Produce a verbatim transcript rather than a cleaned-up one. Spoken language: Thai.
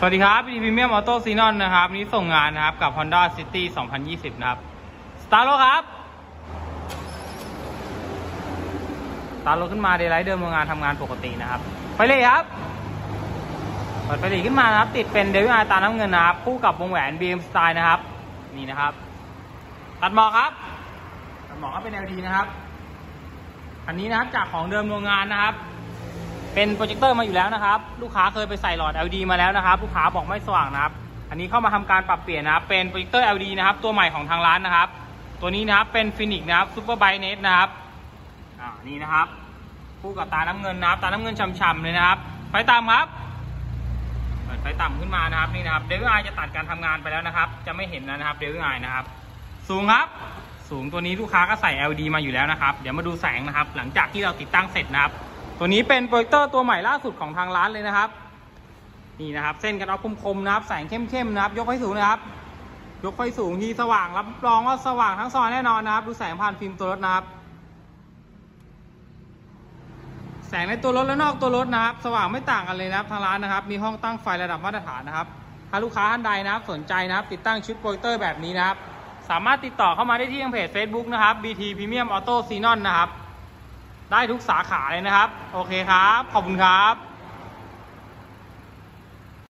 สวัสดีครับ บี ที Premium Auto Xenon นะครับนี้ส่งงานนะครับกับ Honda City สองพันยี่สิบนะครับสตาร์ทรถครับสตาร์ทรถขึ้นมาเดย์ไลท์เดิมโรงงานทำงานปกตินะครับไฟเลี้ยวครับเปิดไฟเลี้ยวขึ้นมานะครับติดเป็นเดวิลไอตาน้ำเงินนะครับคู่กับวงแหวน บี เอ็ม Style นะครับนี่นะครับตัดหมอกครับตัดหมอกก็เป็น แอล อี ดี นะครับอันนี้นะครับจากของเดิมโรงงานนะครับเป็นโปรเจคเตอร์มาอยู่แล้วนะครับลูกค้าเคยไปใส่หลอด แอล อี ดี มาแล้วนะครับลูกค้าบอกไม่สว่างนะครับอันนี้เข้ามาทำการปรับเปลี่ยนนะครับเป็นโปรเจคเตอร์ แอล อี ดี นะครับตัวใหม่ของทางร้านนะครับตัวนี้นะครับเป็นฟินิกนะครับซูเปอร์ไบเนสนะครับอ่านี่นะครับคู่กับตาน้ำเงินนะครับตาน้ำเงินฉ่ำๆเลยนะครับไฟต่ำครับเปิดไฟต่ำขึ้นมานะครับนี่นะครับเดวิลไอจะตัดการทำงานไปแล้วนะครับจะไม่เห็นแล้วนะครับเดวิลไอนะครับสูงครับสูงตัวนี้ลูกค้าก็ใส่ แอล อี ดี มาอยู่แล้วนะครับเดี๋ยวมาดูแสงนะครับหลังจากที่เราติดตั้งเสร็จนะครับตัวนี้เป็นโปรเจคเตอร์ตัวใหม่ล่าสุดของทางร้านเลยนะครับนี่นะครับเส้นกันออฟคมๆนะครับแสงเข้มๆนะครับยกไฟสูงนะครับยกไฟสูงทีสว่างรับรองว่าสว่างทั้งซอยแน่นอนนะครับดูแสงผ่านฟิล์มตัวรถนะครับแสงในตัวรถและนอกตัวรถนะครับสว่างไม่ต่างกันเลยนะครับทางร้านนะครับมีห้องตั้งไฟระดับมาตรฐานนะครับถ้าลูกค้าท่านใดนะครับสนใจนะครับติดตั้งชุดโปรเจคเตอร์แบบนี้นะครับสามารถติดต่อเข้ามาได้ที่ทางเพจ Facebook นะครับ บี ที Premium Auto Xenon นะครับได้ทุกสาขาเลยนะครับโอเคครับขอบคุณครับ